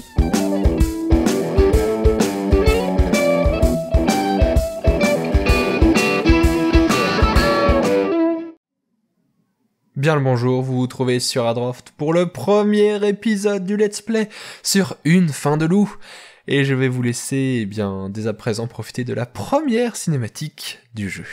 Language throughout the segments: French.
Bien le bonjour, vous vous trouvez sur Adroft pour le premier épisode du Let's Play sur une fin de loup. Et je vais vous laisser, dès à présent profiter de la première cinématique du jeu.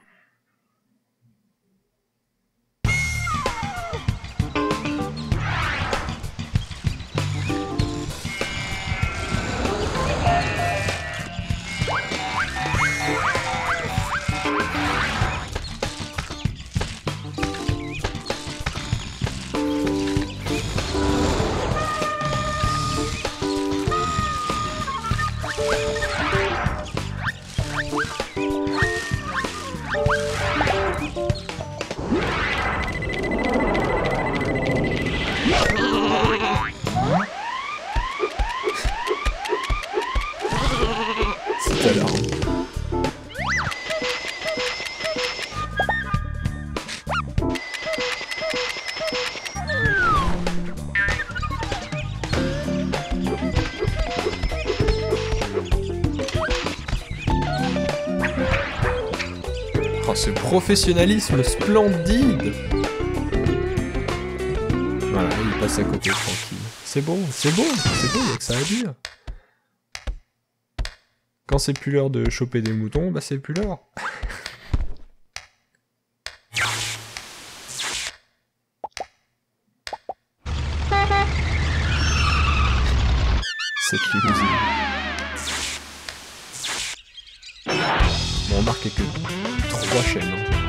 C'est alors. Oh, ce professionnalisme splendide! Voilà, il passe à côté tranquille. C'est bon, il y a que ça à dire. Quand c'est plus l'heure de choper des moutons, bah c'est plus l'heure. Cette limousine. Bon, remarquez que 3 chaînes.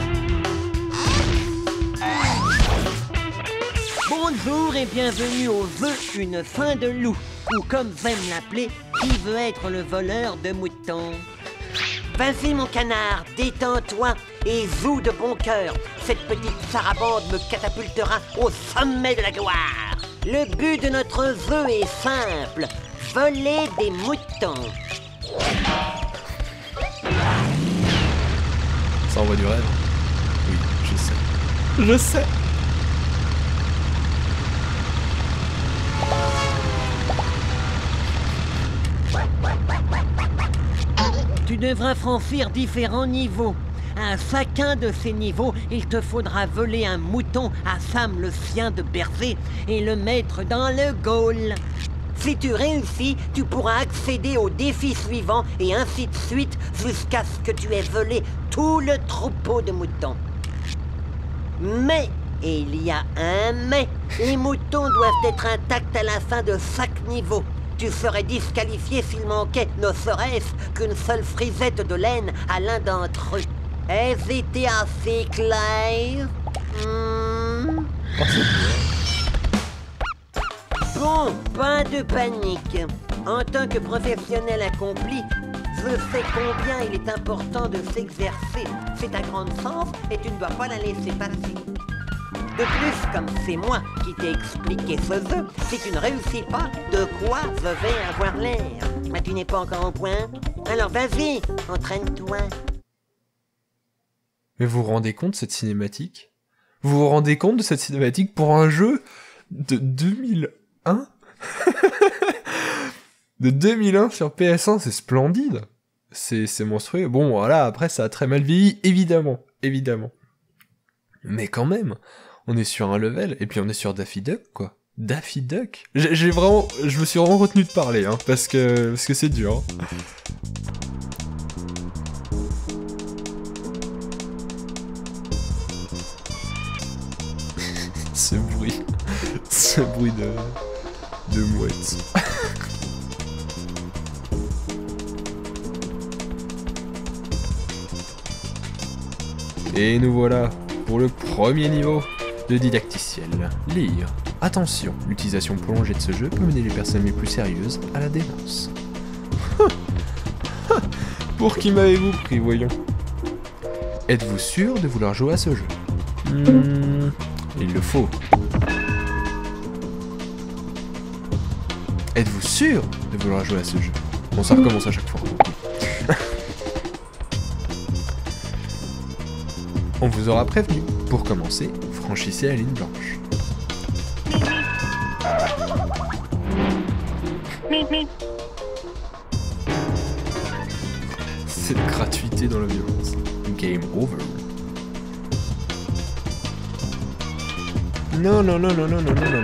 Bonjour et bienvenue au vœu une fin de loup, ou comme j'aime l'appeler, qui veut être le voleur de moutons. Vas-y mon canard, détends-toi et joue de bon cœur. Cette petite sarabande me catapultera au sommet de la gloire. Le but de notre vœu est simple, voler des moutons. Ça envoie du rêve. Oui, je sais. Je sais. Tu devras franchir différents niveaux. À chacun de ces niveaux, il te faudra voler un mouton à Sam le chien de berger et le mettre dans le goal. Si tu réussis, tu pourras accéder au défi suivant et ainsi de suite jusqu'à ce que tu aies volé tout le troupeau de moutons. Mais, et il y a un mais, les moutons doivent être intacts à la fin de chaque niveau. Tu serais disqualifié s'il manquait, ne serait-ce qu'une seule frisette de laine à l'un d'entre eux. Est-ce été assez clair? Bon, pas de panique. En tant que professionnel accompli, je sais combien il est important de s'exercer. C'est ta grande chance et tu ne dois pas la laisser passer. De plus, comme c'est moi qui t'ai expliqué ce jeu, si tu ne réussis pas, de quoi je vais avoir l'air? Mais tu n'es pas encore au point? Alors vas-y, entraîne-toi. Mais vous vous rendez compte de cette cinématique? Vous vous rendez compte de cette cinématique pour un jeu de 2001? De 2001 sur PS1, c'est splendide. C'est monstrueux. Bon, voilà, après, ça a très mal vieilli, évidemment. Mais quand même, on est sur un level, et puis on est sur Daffy Duck, quoi. Daffy Duck? Je me suis vraiment retenu de parler, hein, parce que c'est dur. Ce bruit de mouette. Et nous voilà pour le premier niveau de didacticiel. Lire. Attention, l'utilisation prolongée de ce jeu peut mener les personnes les plus sérieuses à la démence. Pour qui m'avez-vous pris, voyons? Êtes-vous sûr de vouloir jouer à ce jeu? Il le faut. Êtes-vous sûr de vouloir jouer à ce jeu? Bon, ça recommence à chaque fois. On vous aura prévenu. Pour commencer, franchissez la ligne blanche. Cette gratuité dans la violence. Game over. Non, non, non, non, non, non, non, non.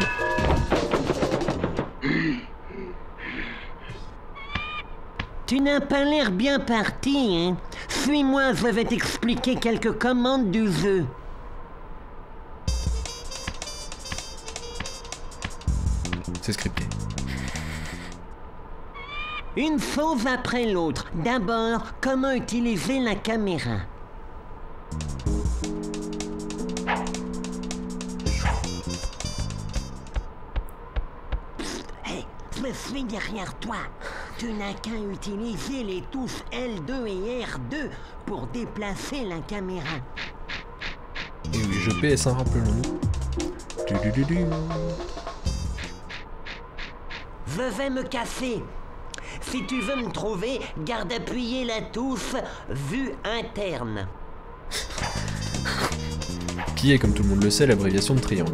Tu n'as pas l'air bien parti, hein? Suis-moi, je vais t'expliquer quelques commandes du jeu. C'est scripté. Une chose après l'autre. D'abord, comment utiliser la caméra. Hey, je suis derrière toi. Tu n'as qu'à utiliser les touches L2 et R2 pour déplacer la caméra. Et oui, je PS1, rappelons-nous. Je vais me casser. Si tu veux me trouver, garde appuyé la touche vue interne. Qui est, comme tout le monde le sait, l'abréviation de triangle.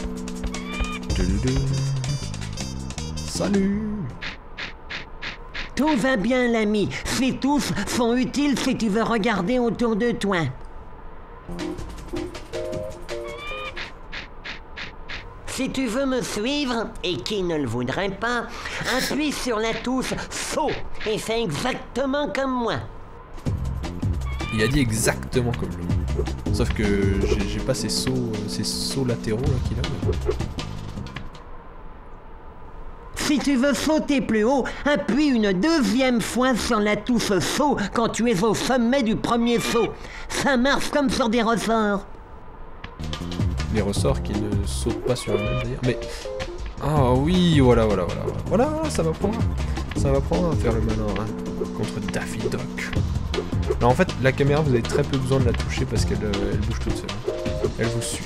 Salut. Tout va bien, l'ami. Ces touches sont utiles si tu veux regarder autour de toi. Si tu veux me suivre, et qui ne le voudrait pas, appuie sur la touche saut et fais exactement comme moi. Il a dit exactement comme lui. Sauf que j'ai pas ces sauts latéraux là qu'il a. Si tu veux sauter plus haut, appuie une deuxième fois sur la touche saut quand tu es au sommet du premier saut. Ça marche comme sur des ressorts. Les ressorts qui ne sautent pas sur la même d'ailleurs. Mais... Ah oui, voilà, ça va prendre. Ça va prendre à faire le malin hein, contre Daffy Duck. Alors en fait, la caméra, vous avez très peu besoin de la toucher parce qu'elle bouge toute seule. Elle vous suit.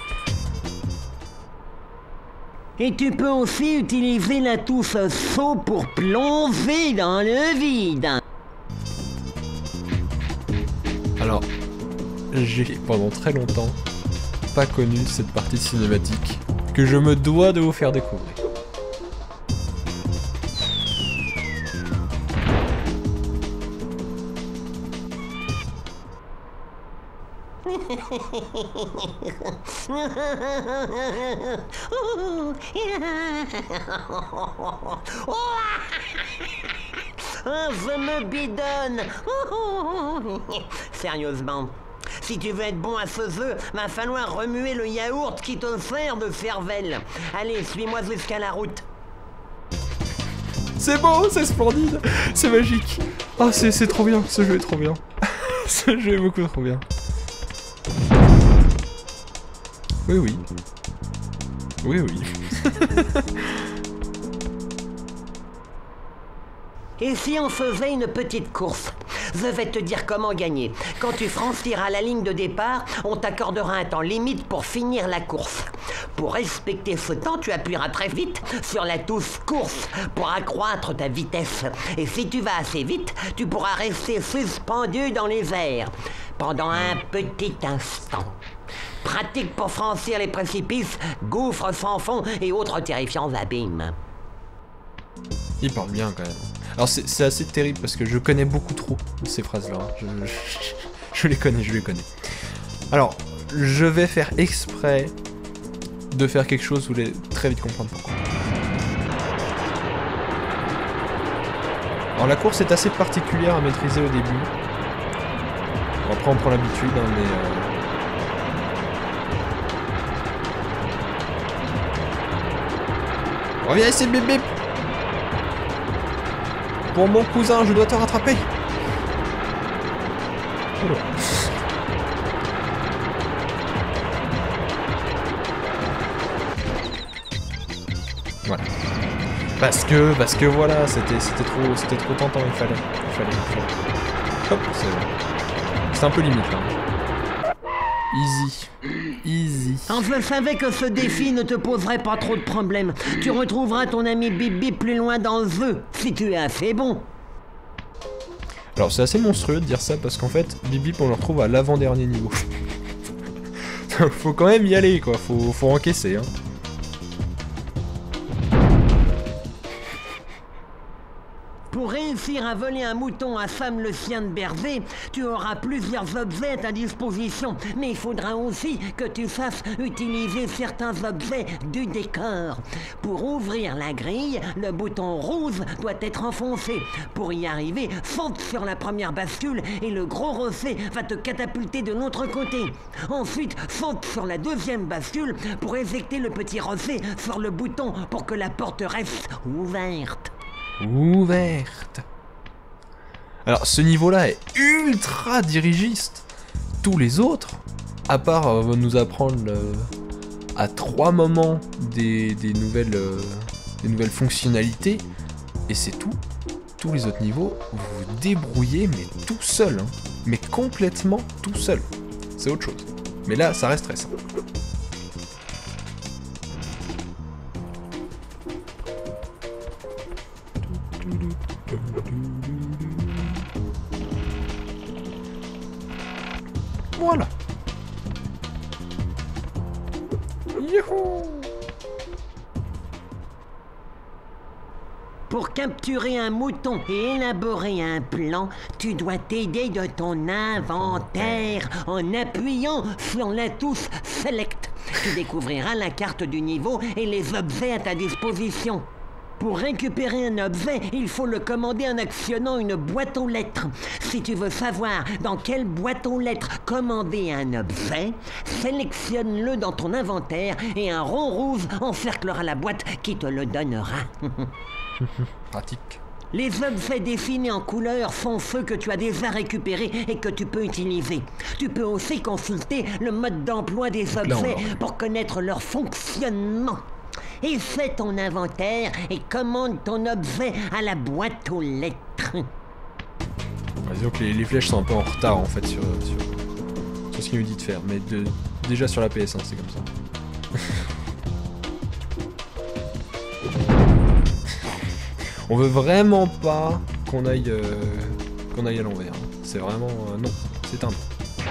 Et tu peux aussi utiliser la touche saut pour plonger dans le vide. Alors, j'ai pendant très longtemps pas connu cette partie cinématique que je me dois de vous faire découvrir. Oh, je me bidonne. Sérieusement, si tu veux être bon à ce jeu, va falloir remuer le yaourt qui te sert de cervelle. Allez, suis-moi jusqu'à la route. C'est beau, c'est splendide, c'est magique. Ah, c'est trop bien, ce jeu est trop bien. Ce jeu est beaucoup trop bien. Oui, oui. Oui, oui. Et si on faisait une petite course? Je vais te dire comment gagner. Quand tu franchiras la ligne de départ, on t'accordera un temps limite pour finir la course. Pour respecter ce temps, tu appuieras très vite sur la touche course pour accroître ta vitesse. Et si tu vas assez vite, tu pourras rester suspendu dans les airs pendant un petit instant. Pratique pour franchir les précipices, gouffres sans fond et autres terrifiants abîmes. Il parle bien quand même. Alors c'est assez terrible parce que je connais beaucoup trop ces phrases-là. Je les connais, Alors, je vais faire exprès de faire quelque chose, vous allez très vite comprendre pourquoi. Alors la course est assez particulière à maîtriser au début. Bon, après on prend l'habitude, hein, mais... Reviens ici, bip bip. Pour mon cousin, je dois te rattraper. Oh. Voilà. Parce que voilà, c'était trop tentant, il fallait. Hop, c'est un peu limite là. Easy. Je savais que ce défi ne te poserait pas trop de problèmes. Tu retrouveras ton ami Bip Bip plus loin dans le jeu, si tu es assez bon. Alors c'est assez monstrueux de dire ça parce qu'en fait, Bip Bip on le retrouve à l'avant-dernier niveau. Faut quand même y aller quoi, faut encaisser hein. Pour réussir à voler un mouton à Sam le chien de berger, tu auras plusieurs objets à ta disposition, mais il faudra aussi que tu fasses utiliser certains objets du décor. Pour ouvrir la grille, le bouton rouge doit être enfoncé. Pour y arriver, saute sur la première bascule et le gros rocher va te catapulter de l'autre côté. Ensuite, saute sur la deuxième bascule pour éjecter le petit rocher sur le bouton pour que la porte reste ouverte. Ouverte. Alors ce niveau-là est ultra dirigiste. Tous les autres, à part nous apprendre à 3 moments des nouvelles fonctionnalités, et c'est tout. Tous les autres niveaux, vous vous débrouillez mais tout seul, hein. Mais complètement tout seul. C'est autre chose. Mais là, ça reste très simple. Voilà. Youhou! Pour capturer un mouton et élaborer un plan, tu dois t'aider de ton inventaire en appuyant sur la touche Select. Tu découvriras la carte du niveau et les objets à ta disposition. Pour récupérer un objet, il faut le commander en actionnant une boîte aux lettres. Si tu veux savoir dans quelle boîte aux lettres commander un objet, sélectionne-le dans ton inventaire et un rond rouge encerclera la boîte qui te le donnera. Pratique. Les objets dessinés en couleur sont ceux que tu as déjà récupérés et que tu peux utiliser. Tu peux aussi consulter le mode d'emploi des objets pour connaître leur fonctionnement. Et fais ton inventaire et commande ton objet à la boîte aux lettres. Disons que les flèches sont un peu en retard en fait sur ce qu'il nous dit de faire, mais déjà sur la PS1 c'est comme ça. On veut vraiment pas qu'on aille à l'envers. C'est vraiment non, c'est un non.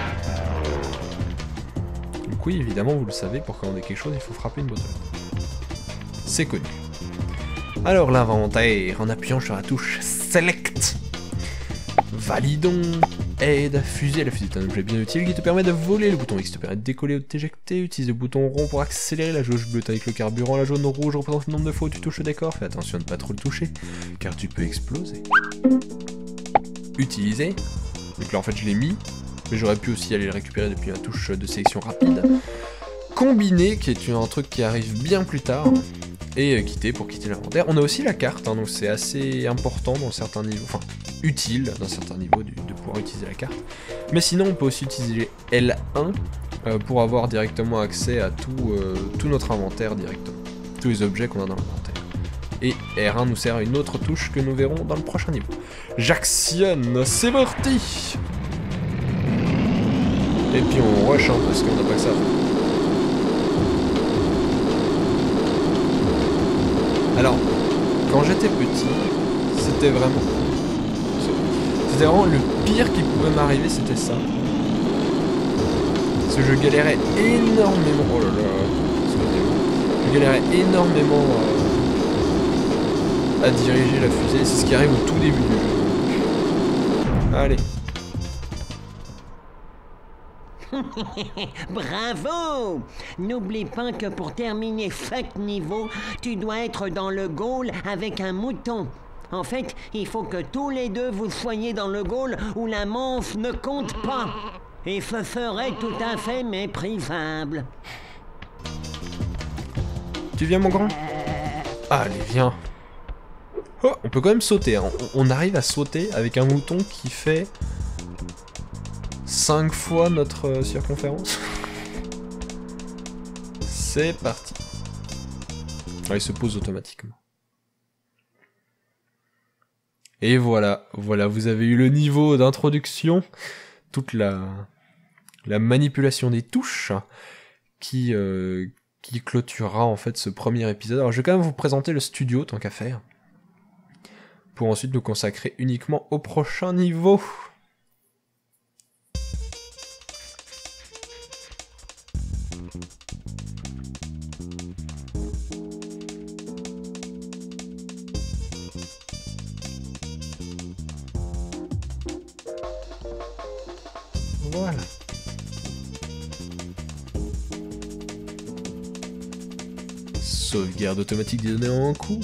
Donc oui, évidemment, vous le savez, pour commander quelque chose, il faut frapper une boîte aux lettres. C'est connu. Alors l'inventaire, en appuyant sur la touche Select. Validons. Aide, fusée. La fusée est un objet bien utile qui te permet de voler. Le bouton X te permet de décoller ou de t'éjecter. Utilise le bouton rond pour accélérer. La jauge bleue avec le carburant. La jaune rouge représente le nombre de fois où tu touches le décor. Fais attention de ne pas trop le toucher, car tu peux exploser. Utiliser. Donc là en fait je l'ai mis, mais j'aurais pu aussi aller le récupérer depuis la touche de sélection rapide. Combiner, qui est un truc qui arrive bien plus tard. Et quitter pour quitter l'inventaire. On a aussi la carte, hein, donc c'est assez important dans certains niveaux, enfin utile dans certains niveaux de pouvoir utiliser la carte. Mais sinon on peut aussi utiliser L1 pour avoir directement accès à tout notre inventaire directement. Tous les objets qu'on a dans l'inventaire. Et R1 nous sert à une autre touche que nous verrons dans le prochain niveau. J'actionne, c'est parti. Et puis on rush hein, parce qu'on n'a pas que ça. Alors, quand j'étais petit, c'était vraiment le pire qui pouvait m'arriver, c'était ça. Parce que je galérais énormément. Oh là là, je galérais énormément à diriger la fusée. C'est ce qui arrive au tout début du jeu. Allez. Bravo! N'oublie pas que pour terminer chaque niveau, tu dois être dans le goal avec un mouton. En fait, il faut que tous les deux vous soyez dans le goal où la manche ne compte pas. Et ce serait tout à fait méprisable. Tu viens mon grand? Allez, viens. Oh, on peut quand même sauter. Hein. On arrive à sauter avec un mouton qui fait 5 fois notre circonférence. C'est parti. Ah, il se pose automatiquement. Et voilà, vous avez eu le niveau d'introduction, toute la manipulation des touches qui clôturera en fait ce premier épisode. Alors je vais quand même vous présenter le studio tant qu'à faire, pour ensuite nous consacrer uniquement au prochain niveau. Voilà. Sauvegarde automatique des données en cours.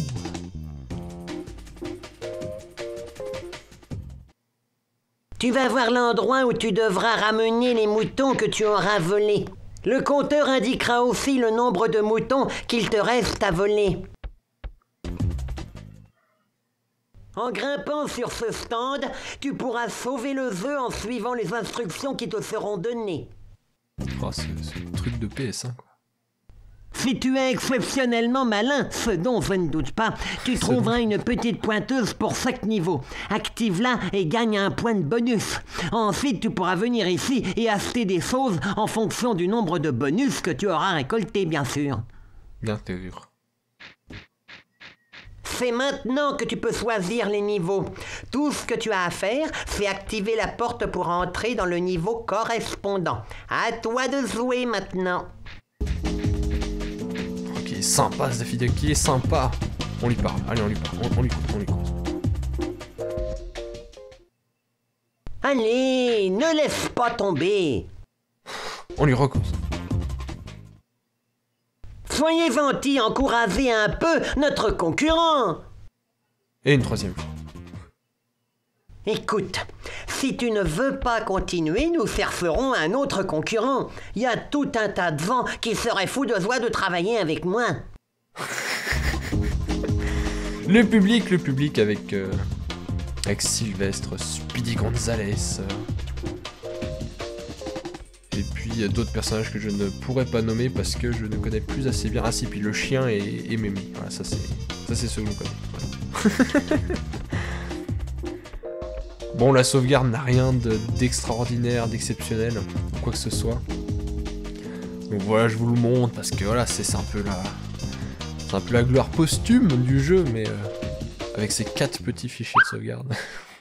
Tu vas voir l'endroit où tu devras ramener les moutons que tu auras volés. Le compteur indiquera aussi le nombre de moutons qu'il te reste à voler. En grimpant sur ce stand, tu pourras sauver le œuf en suivant les instructions qui te seront données. Oh, c'est le truc de PS1, quoi. Si tu es exceptionnellement malin, ce dont je ne doute pas, tu trouveras une petite pointeuse pour chaque niveau. Active-la et gagne un point de bonus. Ensuite, tu pourras venir ici et acheter des choses en fonction du nombre de bonus que tu auras récolté, bien sûr. Bien sûr. C'est maintenant que tu peux choisir les niveaux. Tout ce que tu as à faire, c'est activer la porte pour entrer dans le niveau correspondant. À toi de jouer maintenant. Ok, sympa ce défi de qui est sympa. On lui parle, allez on lui parle, on lui compte. Allez, ne laisse pas tomber. On lui recose. Soyez gentil, encouragez un peu notre concurrent. Et une troisième fois. Écoute, si tu ne veux pas continuer, nous chercherons un autre concurrent. Il y a tout un tas de gens qui seraient fous de joie de travailler avec moi. Le public avec Sylvestre, Speedy Gonzales. Et puis d'autres personnages que je ne pourrais pas nommer parce que je ne connais plus assez bien. Ah si, puis le chien et Mémé. Voilà, ça c'est ce que l'on connaît. Voilà. Bon, la sauvegarde n'a rien d'extraordinaire, d'exceptionnel, ou quoi que ce soit. Donc voilà, je vous le montre parce que voilà, c'est un peu la gloire posthume du jeu, mais avec ces 4 petits fichiers de sauvegarde.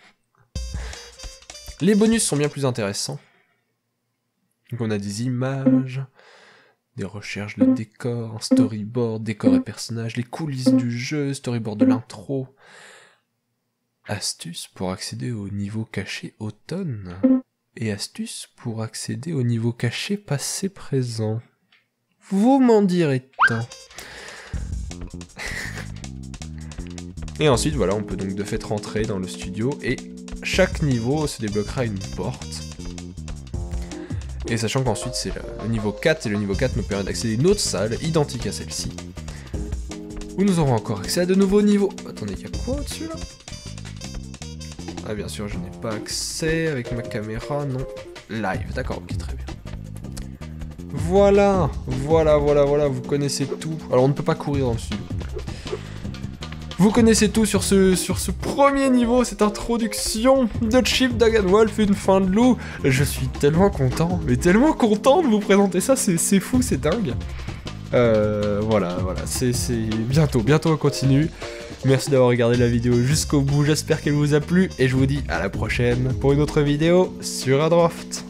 Les bonus sont bien plus intéressants. Donc on a des images, des recherches de décors, un storyboard, décors et personnages, les coulisses du jeu, storyboard de l'intro. Astuces pour accéder au niveau caché automne. Et astuces pour accéder au niveau caché passé-présent. Vous m'en direz tant. Et ensuite, voilà, on peut donc de fait rentrer dans le studio et chaque niveau se débloquera une porte. Et sachant qu'ensuite c'est le niveau 4, et le niveau 4 nous permet d'accéder à une autre salle identique à celle-ci. Où nous aurons encore accès à de nouveaux niveaux. Attendez, il y a quoi au-dessus là ? Ah bien sûr, je n'ai pas accès avec ma caméra, non. Live, d'accord, ok, très bien. Voilà, vous connaissez tout. Alors on ne peut pas courir dans le studio. Vous connaissez tout sur ce premier niveau, cette introduction de Chip Dagenwolf, une fin de loup. Je suis tellement content, mais tellement content de vous présenter ça, c'est fou, c'est dingue. Voilà, c'est bientôt on continue. Merci d'avoir regardé la vidéo jusqu'au bout, j'espère qu'elle vous a plu, et je vous dis à la prochaine pour une autre vidéo sur Adroft.